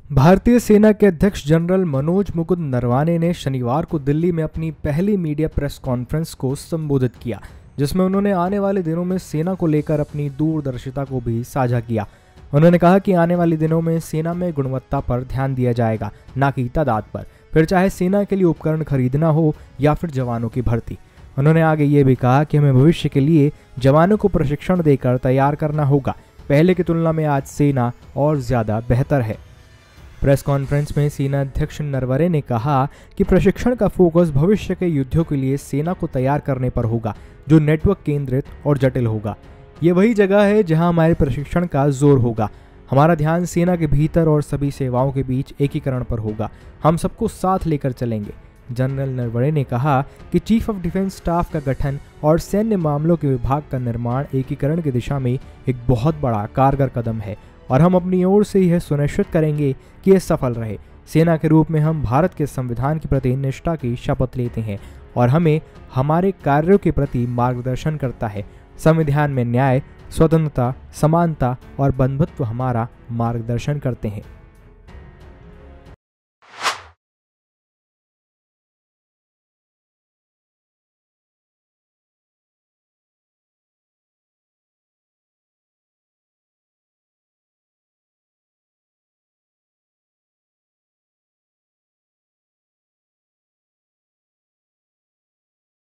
भारतीय सेना के अध्यक्ष जनरल मनोज मुकुंद नरवाने ने शनिवार को दिल्ली में अपनी पहली मीडिया प्रेस कॉन्फ्रेंस को संबोधित किया, जिसमें उन्होंने आने वाले दिनों में सेना को लेकर अपनी दूरदर्शिता को भी साझा किया। उन्होंने कहा कि आने वाले दिनों में सेना में गुणवत्ता पर ध्यान दिया जाएगा, न कि तादाद पर, फिर चाहे सेना के लिए उपकरण खरीदना हो या फिर जवानों की भर्ती। उन्होंने आगे ये भी कहा कि हमें भविष्य के लिए जवानों को प्रशिक्षण देकर तैयार करना होगा। पहले की तुलना में आज सेना और ज्यादा बेहतर है। प्रेस कॉन्फ्रेंस में सेना अध्यक्ष नरवणे ने कहा कि प्रशिक्षण का फोकस भविष्य के युद्धों के लिए सेना को तैयार करने पर होगा, जो नेटवर्क केंद्रित और जटिल होगा। ये वही जगह है जहां हमारे प्रशिक्षण का जोर होगा। हमारा ध्यान सेना के भीतर और सभी सेवाओं के बीच एकीकरण पर होगा। हम सबको साथ लेकर चलेंगे। जनरल नरवणे ने कहा कि चीफ ऑफ डिफेंस स्टाफ का गठन और सैन्य मामलों के विभाग का निर्माण एकीकरण की दिशा में एक बहुत बड़ा कारगर कदम है और हम अपनी ओर से यह सुनिश्चित करेंगे कि यह सफल रहे। सेना के रूप में हम भारत के संविधान के प्रति निष्ठा की शपथ लेते हैं और हमें हमारे कार्यों के प्रति मार्गदर्शन करता है। संविधान में न्याय, स्वतंत्रता, समानता और बंधुत्व हमारा मार्गदर्शन करते हैं।